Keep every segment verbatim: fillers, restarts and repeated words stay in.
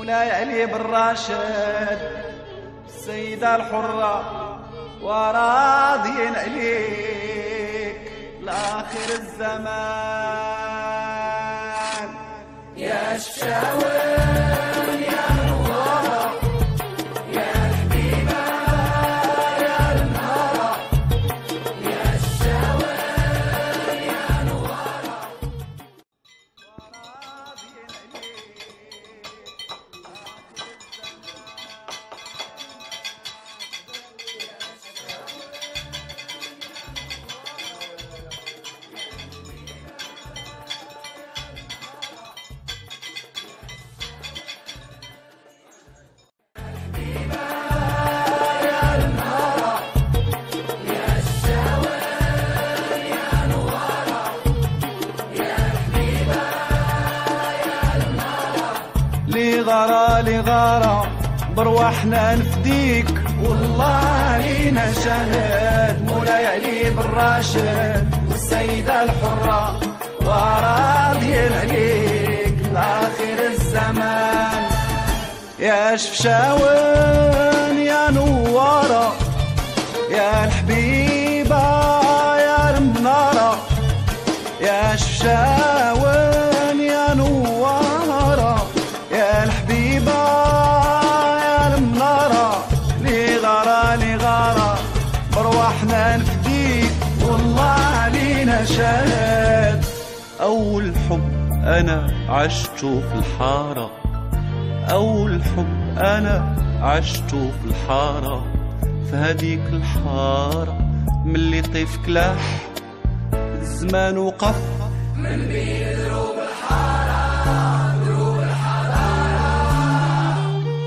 مولاي علي بن راشد السيدة الحرة وراضين عليك لآخر الزمان. يا شفشاون يا نوارة يا حبيبة يا المنارة، يا شفشاون يا نوارة وراضين عليك لآخر لغارة لغارة برواحنا نفديك، والله لينا شهد مولاي علي بن راشد والسيدة الحرة وراضين عليك لآخر الزمان. يا شفشاون يا نوارة يا الحبيبة يا المنارة، يا شفشاون يا نوارة يا الحبيبة يا المنارة، لغارة لغارة برواحنا نفديك، والله لينا شهد. أول حب أنا عشته في الحارة، أول حب أنا عشته في الحارة، في هديك الحارة ملي طيف كلاح الزمان وقف من بين دروب الحارة دروب الحرارة.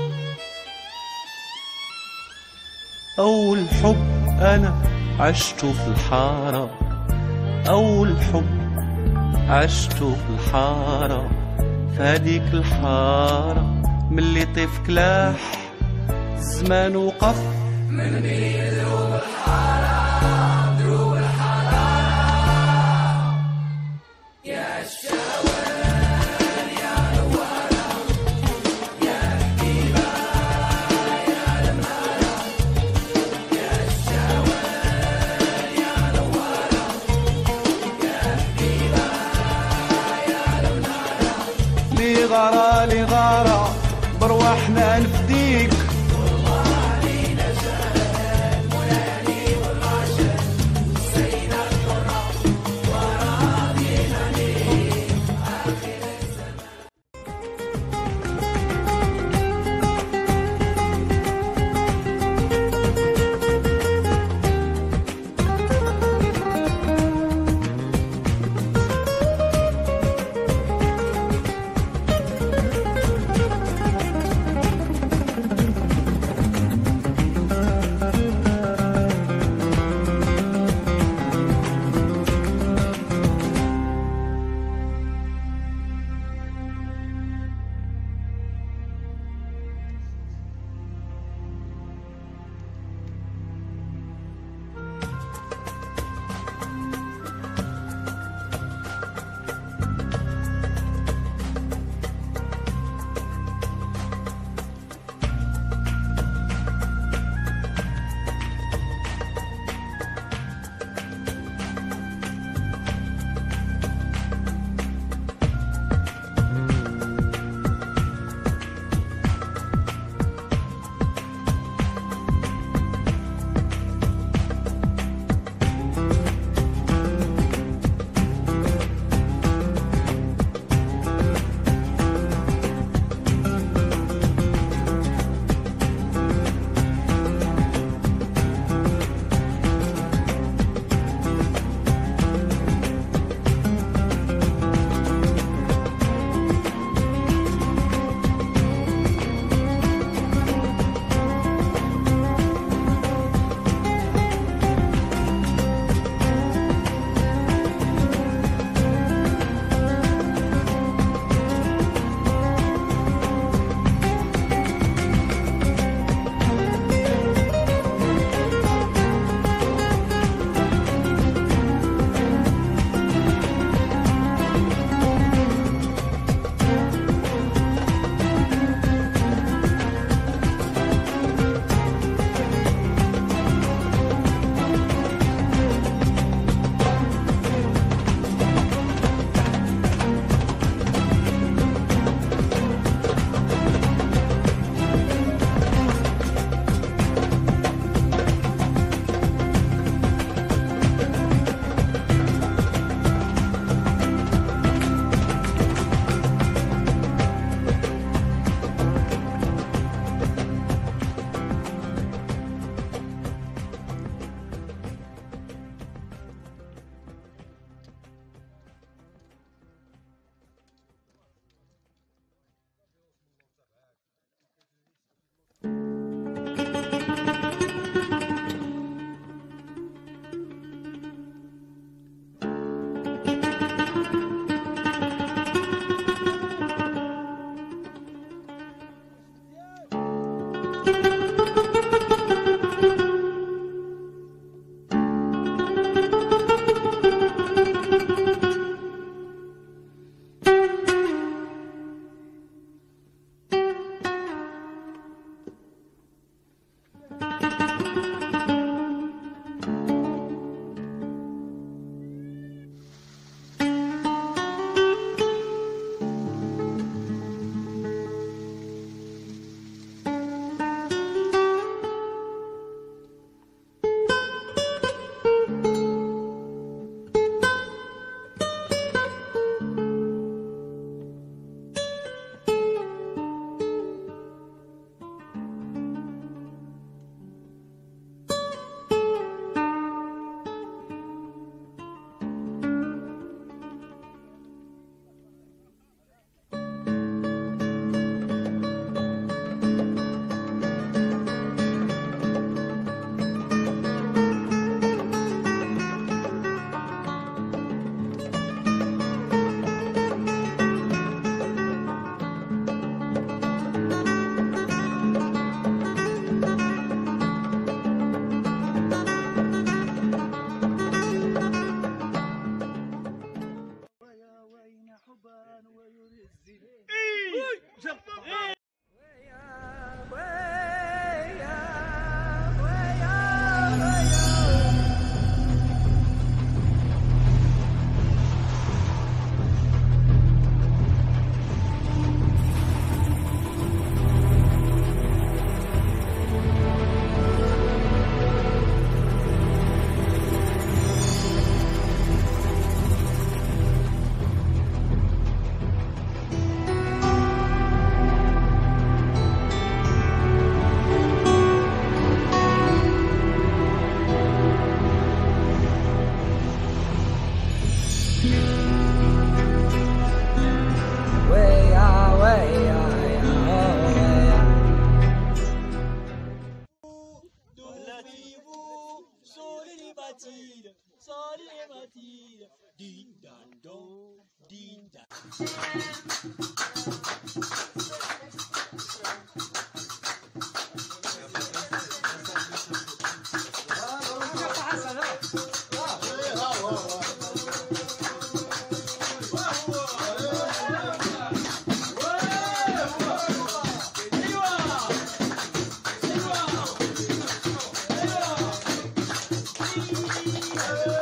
أول حب أنا عشته في الحارة، أول حب عشته في الحارة، في هديك الحارة ملي طيف كلاح الزمان وقف من بين دروب الحارة دروب الحرارة. يا شفشاون يا نوارة يا حبيبة يا المنارة، يا شفشاون يا نوارة يا حبيبة يا المنارة، لغارة لغارة برواحنا نفديك، Mathilde, salut Mathilde, ding dang dong, ding dang. Yeah.